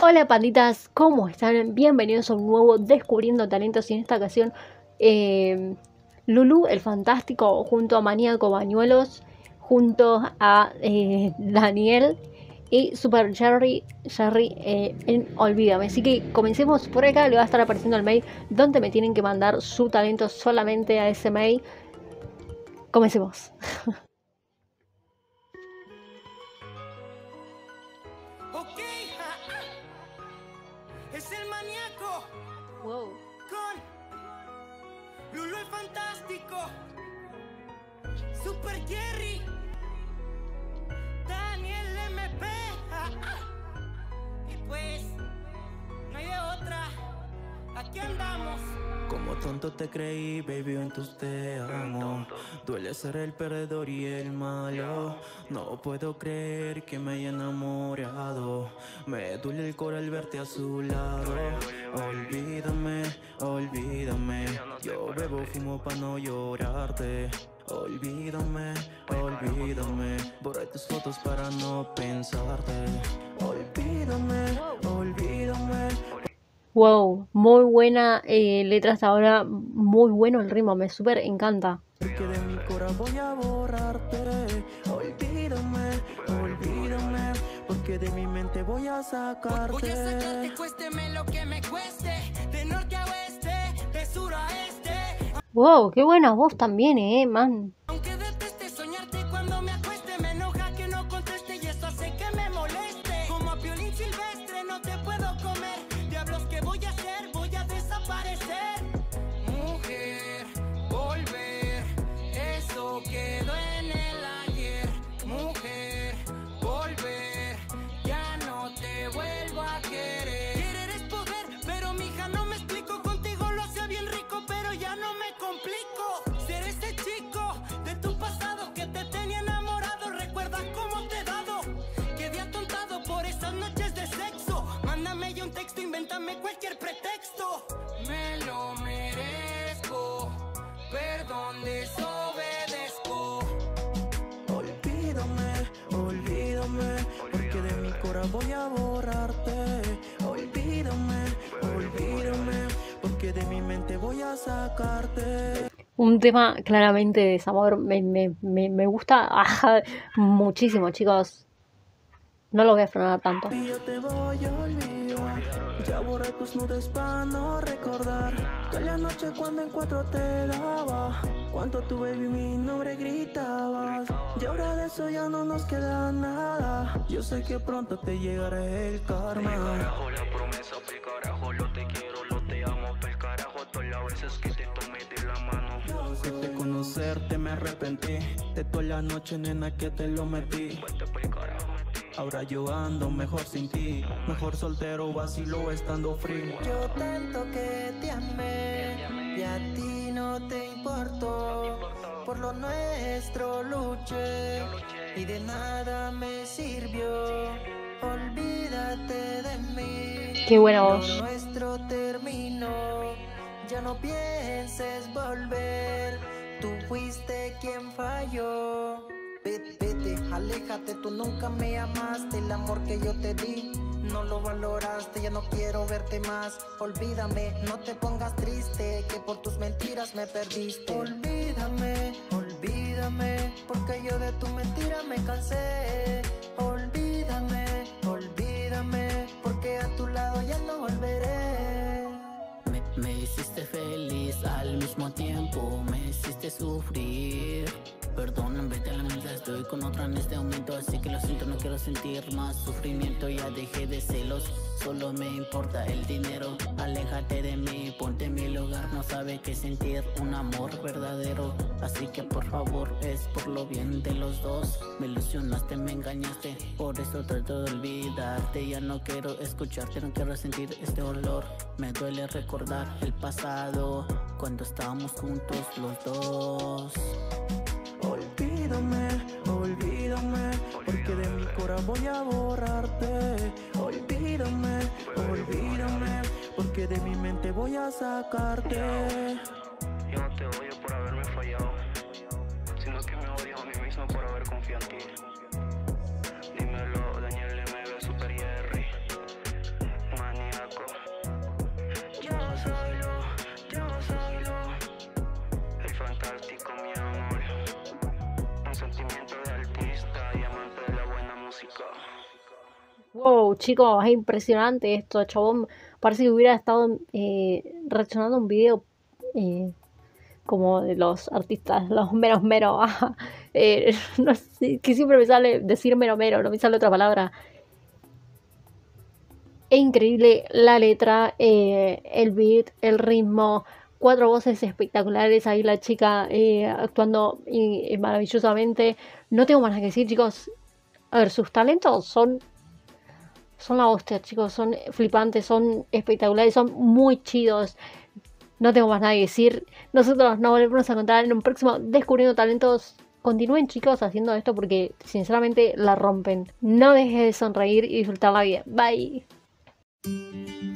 Hola panditas, ¿cómo están? Bienvenidos a un nuevo Descubriendo Talentos y en esta ocasión Lulu el Fantástico junto a Maníaco Bañuelos, junto a Daniel y Super Jerry en Olvídame. Así que comencemos. Por acá le va a estar apareciendo el mail donde me tienen que mandar su talento solamente a ese mail. Comencemos. Es el Maníaco. Wow. Con Lulu el Fantástico, Super Jerry, Daniel MP. Y pues, no hay de otra. Aquí andamos. Como tonto te creí, baby, en tus te amo. Duele ser el perdedor y el malo. No puedo creer que me haya enamorado. Me duele el corazón al verte a su lado. Olvídame, olvídame. Yo bebo, fumo pa' no llorarte. Olvídame, olvídame. Borré tus fotos para no pensarte. Olvídame, olvídame. Wow, muy buena letra hasta ahora, muy bueno el ritmo, me súper encanta. Porque de mi corazón voy a borrarte. Olvídame, olvídame. Porque de mi mente voy a sacarte. Voy a sacarte, cuésteme lo que me cueste. De norte a oeste, de sur a este. Wow, qué buena voz también, man. Aunque deteste soñarte cuando me acueste, me enoja que no conteste y esto hace que me moleste. Como a Piolín Silvestre no te puedo comer. Diablos, ¿qué voy a hacer? Voy a desaparecer. Mujer, volver, eso quedó en el ayer. Mujer, volver, ya no te vuelvo a querer. Querer es poder, pero mija no me explico. Contigo lo hacía bien rico, pero ya no me complico. Ser ese chico de tu pasado que te tenía enamorado. ¿Recuerdas cómo te he dado? Quedé atontado por esas noches de sexo. Mándame ya un texto, invéntame cualquier pretexto. Me lo merezco, perdón desobedezco. Olvídame, olvídame. Porque de mi corazón voy a borrarte. Olvídame, olvídame. Porque de mi mente voy a sacarte. Un tema claramente de desamor, me gusta muchísimo, chicos. No lo voy a frenar tanto. Y yo te voy a olvidar. Ya borré tus nudes para no recordar que la noche cuando en cuatro te daba, cuando tu baby mi nombre gritabas. Y ahora de eso ya no nos queda nada. Yo sé que pronto te llegará el karma. Pel carajo la promesa, pel carajo lo te quiero, lo te amo, pel carajo todas las veces que te tomé de la mano. De conocerte me arrepentí, de toda la noche nena que te lo metí. Ahora yo ando mejor sin ti, mejor soltero, vacilo estando free. Yo tanto que te amé y a ti no te importó. Por lo nuestro luché y de nada me sirvió. Olvídate de mí. Qué buena voz. Lo nuestro terminó. Ya no pienses volver. Tú fuiste quien falló. Vete, aléjate, tú nunca me amaste. El amor que yo te di no lo valoraste, ya no quiero verte más. Olvídame, no te pongas triste, que por tus mentiras me perdiste. Olvídame, olvídame, porque yo de tu mentira me cansé. Olvídame, olvídame, porque a tu lado ya no volveré. Me hiciste feliz al mismo tiempo, me hiciste sufrir. Perdón, vete a la mierda, estoy con otra en este momento. Así que lo siento, no quiero sentir más sufrimiento. Ya dejé de celos, solo me importa el dinero. Aléjate de mí, ponte en mi lugar. No sabe qué sentir un amor verdadero. Así que por favor, es por lo bien de los dos. Me ilusionaste, me engañaste, por eso trato de olvidarte. Ya no quiero escucharte, no quiero sentir este olor. Me duele recordar el pasado, cuando estábamos juntos los dos. Olvídame, olvídame, porque de mi corazón voy a borrarte. Olvídame, olvídame, porque de mi mente voy a sacarte. Yo no te odio por haberme fallado, sino que me odio a mí mismo por haber confiado en ti. Dímelo, Daniel MB, Super Jerry. Wow, chicos, es impresionante esto, chabón. Parece que hubiera estado reaccionando a un video como de los artistas, los meros mero. No sé, que siempre me sale decir mero mero, no me sale otra palabra. Es increíble la letra, el beat, el ritmo, 4 voces espectaculares, ahí la chica actuando maravillosamente. No tengo más nada que decir, chicos. A ver, sus talentos son la hostia, chicos, son flipantes, son espectaculares, son muy chidos. No tengo más nada que decir. Nosotros nos volvemos a encontrar en un próximo Descubriendo Talentos. Continúen, chicos, haciendo esto porque sinceramente la rompen. No dejes de sonreír y disfrutar la vida. Bye.